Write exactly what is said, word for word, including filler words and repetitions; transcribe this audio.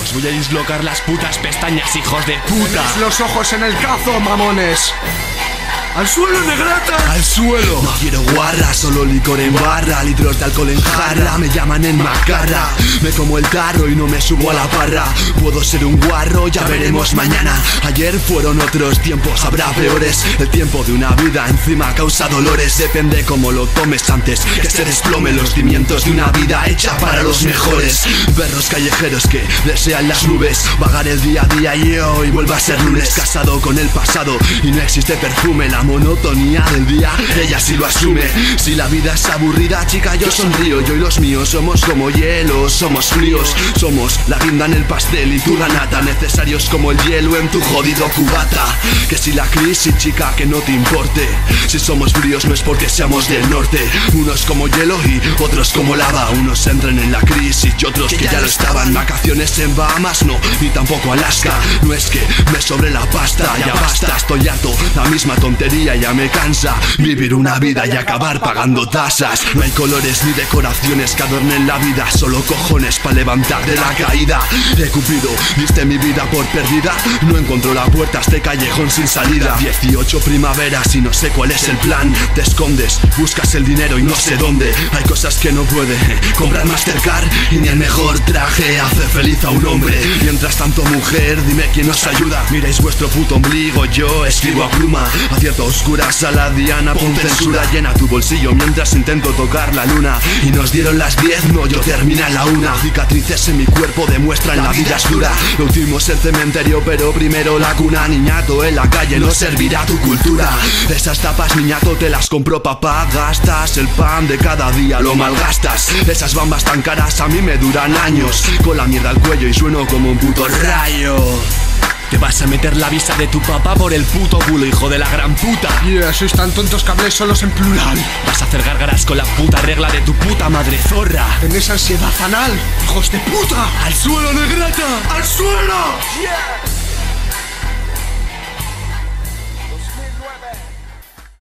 Os voy a dislocar las putas pestañas, hijos de puta. Tenéis los ojos en el cazo, mamones. ¡Al suelo, negrata! ¡Al suelo! No quiero guarra, solo licor en barra, litros de alcohol en jarra. Me llaman en macarra, me como el tarro y no me subo a la parra. Puedo ser un guarro, ya veremos mañana. Ayer fueron otros tiempos, habrá peores. El tiempo de una vida encima causa dolores. Depende cómo lo tomes antes que se desplomen los cimientos de una vida hecha para los mejores. Perros callejeros que desean las nubes, vagar el día a día y hoy vuelva a ser lunes. Casado con el pasado y no existe perfume. La monotonía del día, ella sí lo asume. Si la vida es aburrida, chica, yo sonrío. Yo y los míos somos como hielo, somos fríos. Somos la guinda en el pastel y tú la nata, necesarios como el hielo en tu jodido cubata. Que si la crisis, chica, que no te importe. Si somos fríos no es porque seamos del norte. Unos como hielo y otros como lava. Unos entran en la crisis y otros que ya lo estaban. Vacaciones en Bahamas, no, ni tampoco Alaska. No es que me sobre la pasta, ya basta. Estoy harto, la misma tontería ya me cansa. Vivir una vida y acabar pagando tasas. No hay colores ni decoraciones que adornen la vida, solo cojones pa' levantar de la caída. He cupido, viste mi vida por perdida. No encuentro la puerta a este callejón sin salida. Dieciocho primaveras y no sé cuál es el plan. Te escondes, buscas el dinero y no sé dónde. Hay cosas que no puede comprar Mastercard y ni el mejor traje hace feliz a un hombre. Mientras tanto, mujer, dime quién os ayuda. Miráis vuestro puto ombligo, yo escribo a pluma. Acierto oscuras a la diana, pon censura. Llena tu bolsillo mientras intento tocar la luna. Y nos dieron las diez, no, yo termina en la una. Cicatrices en mi cuerpo demuestran la vida es dura. Lo último es el cementerio, pero primero la cuna. Niñato, en la calle no servirá tu cultura. Esas tapas, niñato, te las compró papá. Gastas el pan de cada día, lo malgastas. Esas bambas tan caras a mí me duran años. Con la mierda al cuello y sueno como un puto rayo. Te vas a meter la visa de tu papá por el puto culo, hijo de la gran puta. Yeah, sois tan tontos que habléis solos en plural. Vas a hacer gárgaras con la puta regla de tu puta madre zorra. Tenéis ansiedad anal, hijos de puta. ¡Al suelo, negrata! ¡Al suelo! Yeah.